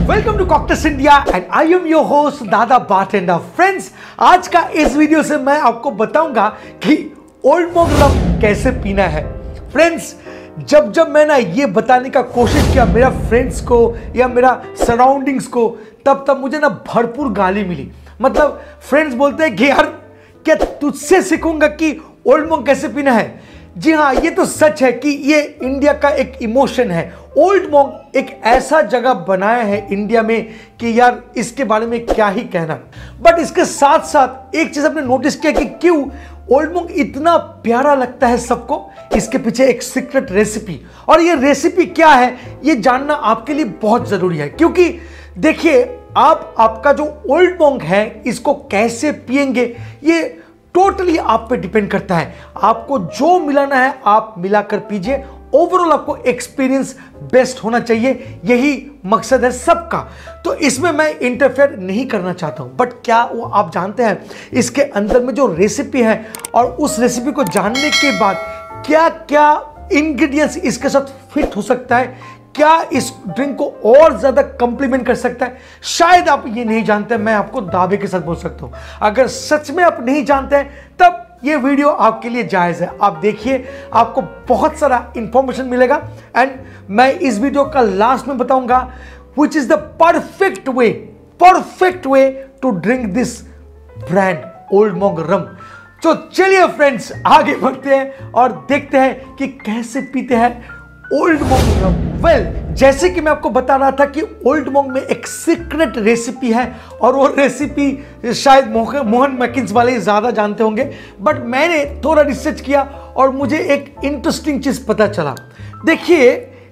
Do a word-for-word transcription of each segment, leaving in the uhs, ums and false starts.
Welcome to cocktails India and I am your host Dada bartender. Friends, आज का इस video से मैं आपको बताऊंगा कि ओल्ड मॉन्क रम कैसे पीना है। फ्रेंड्स, जब जब मैं ना ये बताने का कोशिश किया मेरा फ्रेंड्स को या मेरा सराउंडिंग्स को, तब तब मुझे ना भरपूर गाली मिली। मतलब फ्रेंड्स बोलते हैं कि यार क्या तुझसे सीखूंगा कि ओल्ड मॉन्क कैसे पीना है। जी हाँ, ये तो सच है कि ये इंडिया का एक इमोशन है। ओल्ड मॉन्क एक ऐसा जगह बनाया है इंडिया में कि यार इसके बारे में क्या ही कहना। बट इसके साथ साथ एक चीज आपने नोटिस किया कि क्यों ओल्ड मॉन्क इतना प्यारा लगता है सबको। इसके पीछे एक सीक्रेट रेसिपी, और ये रेसिपी क्या है ये जानना आपके लिए बहुत जरूरी है। क्योंकि देखिए, आप आपका जो ओल्ड मॉन्क है इसको कैसे पिएंगे ये टोटली आप पे डिपेंड करता है। आपको जो मिलाना है आप मिलाकर पीजिए। ओवरऑल आपको एक्सपीरियंस बेस्ट होना चाहिए, यही मकसद है सबका। तो इसमें मैं इंटरफेयर नहीं करना चाहता हूं। बट क्या वो आप जानते हैं इसके अंदर में जो रेसिपी है, और उस रेसिपी को जानने के बाद क्या क्या इंग्रेडिएंट्स इसके साथ फिट हो सकता है, क्या इस ड्रिंक को और ज्यादा कंप्लीमेंट कर सकता है, शायद आप ये नहीं जानते। मैं आपको दावे के साथ बोल सकता हूं, अगर सच में आप नहीं जानते हैं तब ये वीडियो आपके लिए जायज है। आप देखिए, आपको बहुत सारा इंफॉर्मेशन मिलेगा। एंड मैं इस वीडियो का लास्ट में बताऊंगा which is the perfect way perfect way to drink this brand Old Monk rum. तो चलिए फ्रेंड्स, आगे बढ़ते हैं और देखते हैं कि कैसे पीते हैं ओल्ड मॉन्क रम। वेल, जैसे कि मैं आपको बता रहा था कि ओल्ड मॉन्क में एक सीक्रेट रेसिपी है, और वो रेसिपी शायद मोहन मैकिन्स वाले ज़्यादा जानते होंगे। बट मैंने थोड़ा रिसर्च किया और मुझे एक इंटरेस्टिंग चीज़ पता चला। देखिए,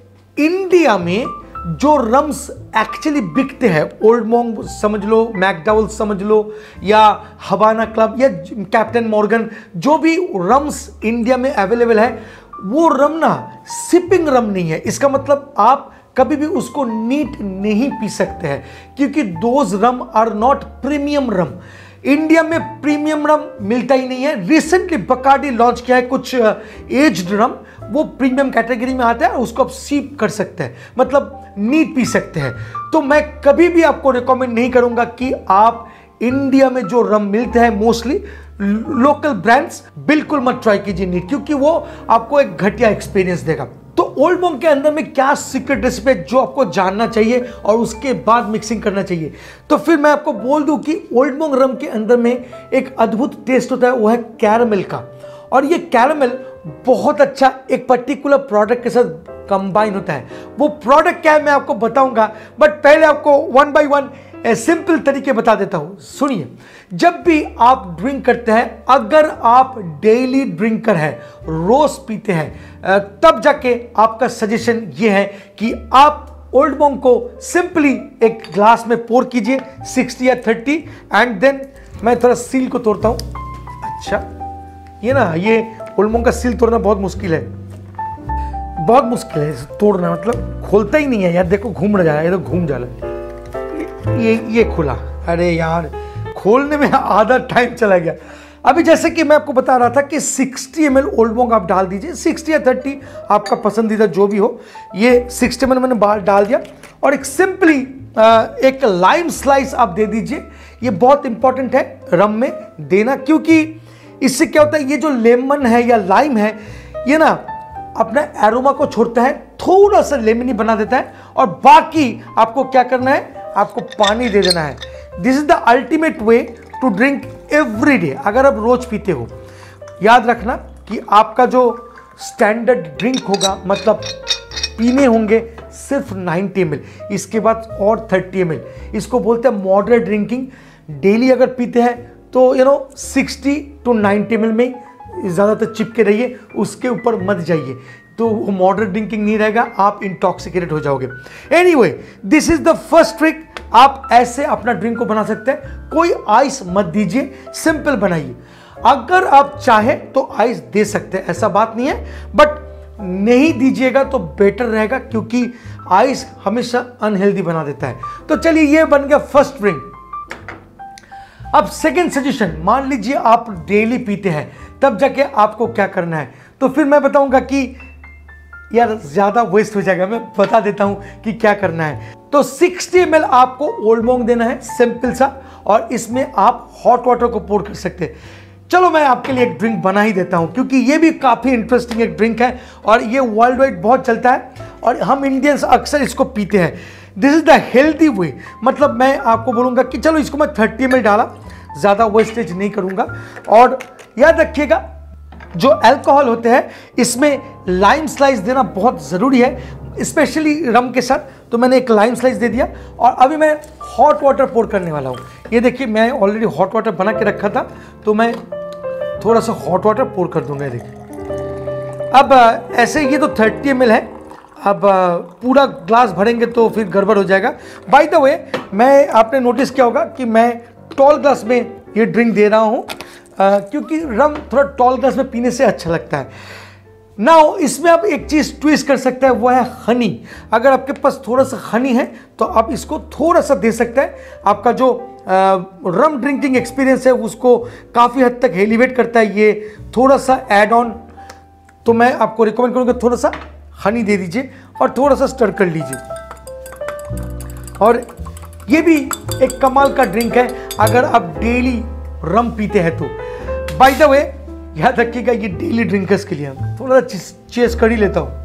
इंडिया में जो रम्स एक्चुअली बिकते हैं, ओल्ड मॉन्क समझ लो, मैकडॉवेल समझ लो, या हवाना क्लब या कैप्टन मॉर्गन, जो भी रम्स इंडिया में अवेलेबल है वो रम ना सिपिंग रम नहीं है। इसका मतलब आप कभी भी उसको नीट नहीं पी सकते हैं, क्योंकि those rum are not premium rum. India में प्रीमियम रम मिलता ही नहीं है। रिसेंटली बकार्डी लॉन्च किया है कुछ एज्ड रम, वो प्रीमियम कैटेगरी में आता है, उसको आप सीप कर सकते हैं, मतलब नीट पी सकते हैं। तो मैं कभी भी आपको रिकमेंड नहीं करूंगा कि आप इंडिया में जो रम मिलते हैं मोस्टली लोकल ब्रांड्स, बिल्कुल मत ट्राई कीजिए नीट, क्योंकि वो आपको एक घटिया एक्सपीरियंस देगा। तो ओल्ड मॉन्क के अंदर में क्या सीक्रेट रेसिपी है जो आपको जानना चाहिए और उसके बाद मिक्सिंग करना चाहिए। तो फिर मैं आपको बोल दूं कि ओल्ड मॉन्क रम के अंदर में एक अद्भुत टेस्ट होता है, वो है कैरामल का। और ये कैरामल बहुत अच्छा एक पर्टिकुलर प्रोडक्ट के साथ कंबाइन होता है। वो प्रोडक्ट क्या है मैं आपको बताऊंगा, बट पहले आपको वन बाय वन सिंपल तरीके बता देता हूं। सुनिए, जब भी आप ड्रिंक करते हैं, अगर आप डेली ड्रिंकर हैं, रोज पीते हैं, तब जाके आपका सजेशन ये है कि आप ओल्ड मॉन्क को सिंपली एक ग्लास में पोर कीजिए, सिक्सटी या थर्टी। एंड देन मैं थोड़ा सील को तोड़ता हूं। अच्छा, ये ना ये ओल्ड मॉन्क का सील तोड़ना बहुत मुश्किल है, बहुत मुश्किल है तोड़ना, मतलब खोलता ही नहीं है यार। देखो घूम रहा है, ये तो घूम जा रहा है। ये ये खुला, अरे यार खोलने में आधा टाइम चला गया। अभी जैसे कि मैं आपको बता रहा था कि साठ एम एल ओल्ड मॉन्क आप डाल दीजिए, साठ या तीस आपका पसंदीदा जो भी हो। ये साठ एम एल मैंने बाहर डाल दिया, और एक सिंपली एक लाइम स्लाइस आप दे दीजिए। ये बहुत इंपॉर्टेंट है रम में देना, क्योंकि इससे क्या होता है, ये जो लेमन है या लाइम है ये ना अपना एरोमा को छोड़ता है, थोड़ा सा लेमनी बना देता है। और बाकी आपको क्या करना है, आपको पानी दे देना है। This is the ultimate way to drink every day. अगर आप रोज पीते हो, याद रखना कि आपका जो स्टैंडर्ड ड्रिंक होगा, मतलब पीने होंगे सिर्फ नब्बे एम एल, इसके बाद और तीस एम एल। इसको बोलते हैं मॉडरेट ड्रिंकिंग। डेली अगर पीते हैं तो यू नो साठ टू नब्बे एम एल में ज़्यादातर चिपके रहिए, उसके ऊपर मत जाइए, तो वो मॉडरेट ड्रिंकिंग नहीं रहेगा, आप इंटॉक्सिकेटेड हो जाओगे। Anyway, this is the first trick. आप ऐसे अपना ड्रिंक को बना सकते हैं। कोई आइस मत दीजिए, सिंपल बनाइए। अगर आप चाहें तो आइस दे सकते हैं, ऐसा बात नहीं है, बट नहीं दीजिएगा तो बेटर रहेगा, क्योंकि आइस हमेशा अनहेल्दी बना देता है। तो चलिए, ये बन गया फर्स्ट ड्रिंक। अब सेकेंड सजेशन, मान लीजिए आप डेली पीते हैं, तब जाके आपको क्या करना है। तो फिर मैं बताऊंगा कि यार ज़्यादा वेस्ट हो जाएगा, मैं बता देता हूं कि क्या करना है। तो सिक्सटी एम एल आपको ओल्ड मॉन्क देना है, सिंपल सा, और इसमें आप हॉट वाटर को पोर कर सकते हैं। चलो मैं आपके लिए एक ड्रिंक बना ही देता हूं, क्योंकि ये भी काफ़ी इंटरेस्टिंग एक ड्रिंक है और ये वर्ल्ड वाइड बहुत चलता है और हम इंडियंस अक्सर इसको पीते हैं। This is the healthy way. मतलब मैं आपको बोलूँगा कि चलो इसको मैं थर्टी एम एल डाला, ज़्यादा वेस्टेज नहीं करूँगा। और याद रखिएगा जो अल्कोहल होते हैं इसमें लाइम स्लाइस देना बहुत ज़रूरी है, स्पेशली रम के साथ। तो मैंने एक लाइम स्लाइस दे दिया और अभी मैं हॉट वाटर पोर करने वाला हूँ। ये देखिए मैं ऑलरेडी हॉट वाटर बना के रखा था, तो मैं थोड़ा सा हॉट वाटर पोर कर दूंगा। देखिए अब ऐसे ये तो थर्टी एम एल है, अब पूरा ग्लास भरेंगे तो फिर गड़बड़ हो जाएगा। बाय द वे मैं आपने नोटिस किया होगा कि मैं टॉल ग्लास में ये ड्रिंक दे रहा हूँ, क्योंकि रम थोड़ा टॉल ग्लास में पीने से अच्छा लगता है। नाउ इसमें आप एक चीज़ ट्विस्ट कर सकते हैं, वो है हनी। अगर आपके पास थोड़ा सा हनी है तो आप इसको थोड़ा सा दे सकते हैं। आपका जो रम ड्रिंकिंग एक्सपीरियंस है उसको काफ़ी हद तक एलिवेट करता है ये थोड़ा सा ऐड ऑन। तो मैं आपको रिकमेंड करूँगा थोड़ा सा हनी दे दीजिए और थोड़ा सा स्टर कर लीजिए। और ये भी एक कमाल का ड्रिंक है अगर आप डेली रम पीते हैं तो। बाय द वे याद रखिएगा ये डेली ड्रिंकर्स के लिए। हम थोड़ा सा चेस कर ही लेता हूं।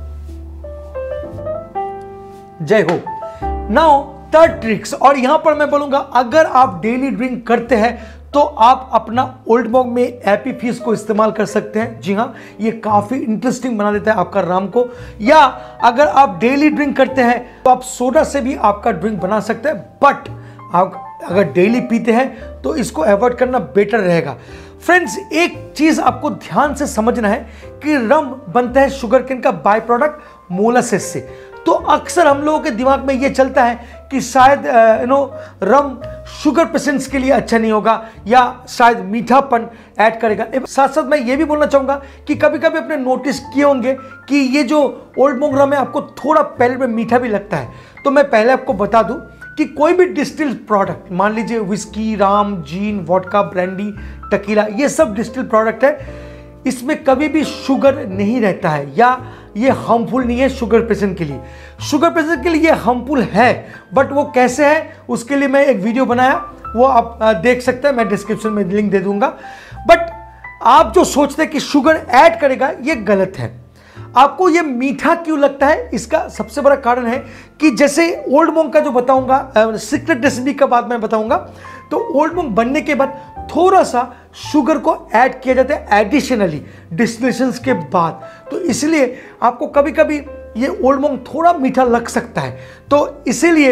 जय हो। नाउ थर्ड ट्रिक्स, और यहां पर मैं बोलूंगा अगर आप डेली ड्रिंक करते हैं तो आप अपना ओल्ड मॉन्क में एपी फिज को इस्तेमाल कर सकते हैं। जी हाँ, ये काफी इंटरेस्टिंग बना देता है आपका राम को। या अगर आप डेली ड्रिंक करते हैं तो आप सोडा से भी आपका ड्रिंक बना सकते हैं, बट आप अगर डेली पीते हैं तो इसको अवॉइड करना बेटर रहेगा। फ्रेंड्स एक चीज आपको ध्यान से समझना है कि रम बनता है शुगर केन का बाय प्रोडक्ट मोलासेस से। तो अक्सर हम लोगों के दिमाग में यह चलता है कि शायद you know rum sugar patients के लिए अच्छा नहीं होगा या शायद मीठापन ऐड करेगा। साथ साथ मैं ये भी बोलना चाहूंगा कि कभी कभी आपने नोटिस किए होंगे कि ये जो ओल्ड मॉन्क रम है आपको थोड़ा पैलेट में मीठा भी लगता है। तो मैं पहले आपको बता दूं कि कोई भी डिस्टिल्ड प्रोडक्ट, मान लीजिए whisky, rum, gin, vodka, brandy, tequila, ये सब डिस्टिल्ड प्रोडक्ट है। इसमें कभी भी शुगर नहीं रहता है या ये हार्मफुल नहीं है शुगर पेशेंट के लिए। शुगर पेशेंट के लिए ये हार्मफुल है, बट वो कैसे है उसके लिए मैं एक वीडियो बनाया, वो आप देख सकते हैं, मैं डिस्क्रिप्शन में लिंक दे दूंगा। बट आप जो सोचते हैं कि शुगर ऐड करेगा ये गलत है। आपको ये मीठा क्यों लगता है, इसका सबसे बड़ा कारण है कि जैसे ओल्ड मॉन्क का जो बताऊंगा, सीक्रेट रेसिपी का बाद में बताऊंगा, तो ओल्ड मॉन्क बनने के बाद थोड़ा सा शुगर को ऐड किया जाता है एडिशनली डिस्टिलेशन के बाद। तो इसलिए आपको कभी कभी ये ओल्ड मॉन्क थोड़ा मीठा लग सकता है। तो इसीलिए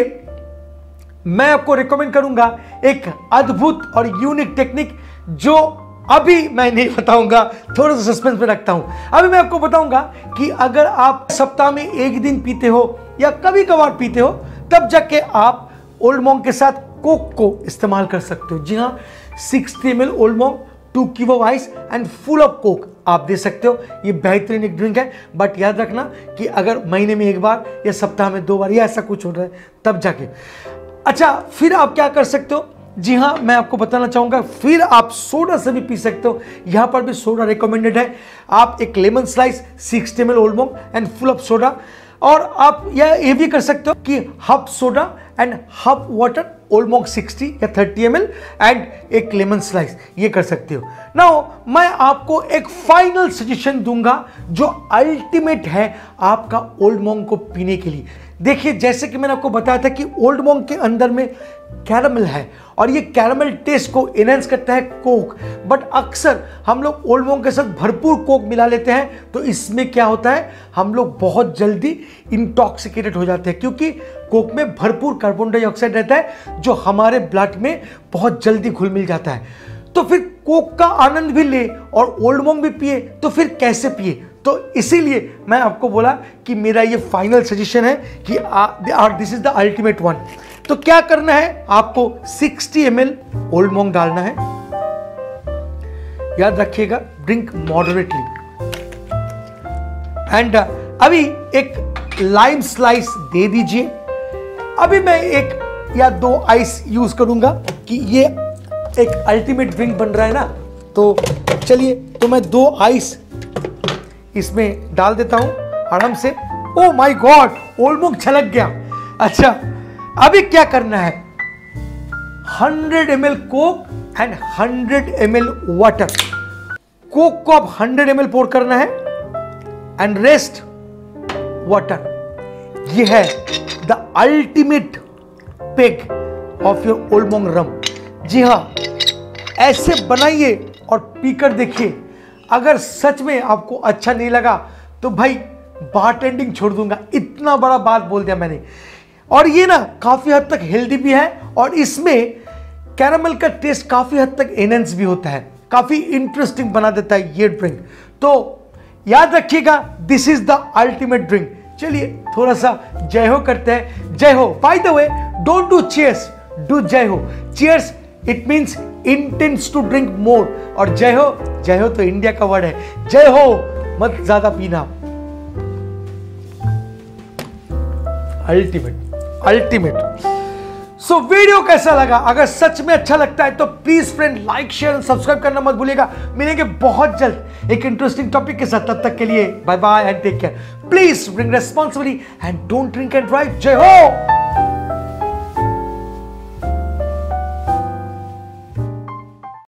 मैं आपको रिकमेंड करूंगा एक अद्भुत और यूनिक टेक्निक जो अभी मैं नहीं बताऊंगा, थोड़ा सा सस्पेंस में रखता हूं। अभी मैं आपको बताऊंगा कि अगर आप सप्ताह में एक दिन पीते हो या कभी कभार पीते हो, तब जाके आप ओल्ड मॉन्क के साथ कोक को इस्तेमाल कर सकते हो। जी हाँ, sixty M L Old Monk, two cube of ice and full of Coke आप दे सकते हो। ये बेहतरीन एक ड्रिंक है, बट याद रखना कि अगर महीने में एक बार या सप्ताह में दो बार या ऐसा कुछ हो रहा है तब जाके। अच्छा, फिर आप क्या कर सकते हो? जी हाँ, मैं आपको बताना चाहूंगा, फिर आप सोडा से भी पी सकते हो। यहां पर भी सोडा रिकमेंडेड है। आप एक lemon slice, sixty M L Old Monk and full of soda, और आप यह ये भी कर सकते हो कि half soda and half water, Old Monk sixty या थर्टी एम एल एंड एक लेमन स्लाइस, ये कर सकते हो। नाउ मैं आपको एक फाइनल सजेशन दूंगा जो अल्टीमेट है आपका ओल्ड मॉन्क को पीने के लिए। देखिए, जैसे कि मैंने आपको बताया था कि ओल्ड मॉन्क के अंदर में कैरामल है और ये कैरामल टेस्ट को एनहांस करता है कोक, बट अक्सर हम लोग ओल्ड मॉन्क के साथ भरपूर कोक मिला लेते हैं। तो इसमें क्या होता है, हम लोग बहुत जल्दी इंटॉक्सिकेटेड हो जाते हैं, क्योंकि कोक में भरपूर कार्बन डाइऑक्साइड रहता है जो हमारे ब्लड में बहुत जल्दी घुल मिल जाता है। तो फिर कोक का आनंद भी ले और ओल्ड मॉन्क भी पिए, तो फिर कैसे पिए? तो इसीलिए मैं आपको बोला कि मेरा ये फाइनल सजेशन है कि this is the ultimate one. तो क्या करना है, आपको sixty M L Old Monk डालना है। याद रखिएगा, ड्रिंक मॉडरेटली। एंड अभी एक लाइम स्लाइस दे दीजिए। अभी मैं एक या दो आइस यूज करूंगा कि ये एक अल्टीमेट ड्रिंक बन रहा है ना, तो चलिए, तो मैं दो आइस इसमें डाल देता हूं आराम से। Oh my god, Old Monk छलक गया। अच्छा, अभी क्या करना है, hundred M L Coke and hundred M L water. Coke को अब हंड्रेड एम एल पोर करना है एंड रेस्ट वाटर। ये है the ultimate peg of your Old Monk rum. जी हां, ऐसे बनाइए और पीकर देखिए। अगर सच में आपको अच्छा नहीं लगा तो भाई बारटेंडिंग छोड़ दूंगा, इतना बड़ा बात बोल दिया मैंने। और ये ना काफी हद तक हेल्दी भी है और इसमें कैरामल का टेस्ट काफी हद तक एनहेंस भी होता है, काफी इंटरेस्टिंग बना देता है ये ड्रिंक। तो याद रखिएगा, this is the ultimate drink. चलिए थोड़ा सा जय हो करते हैं। जय हो, by the way don't do cheers, do जय हो। Cheers it means intense to drink more, और जय हो, जय हो तो इंडिया का वर्ड है। जय हो, मत ज्यादा पीना। Ultimate ultimate. सो वीडियो कैसा लगा? अगर सच में अच्छा लगता है तो प्लीज फ्रेंड लाइक शेयर और सब्सक्राइब करना मत भूलिएगा। मिलेंगे बहुत जल्द एक इंटरेस्टिंग टॉपिक के साथ, तब तक के लिए bye bye and take care. Please drink responsibly and don't drink and drive. जय हो।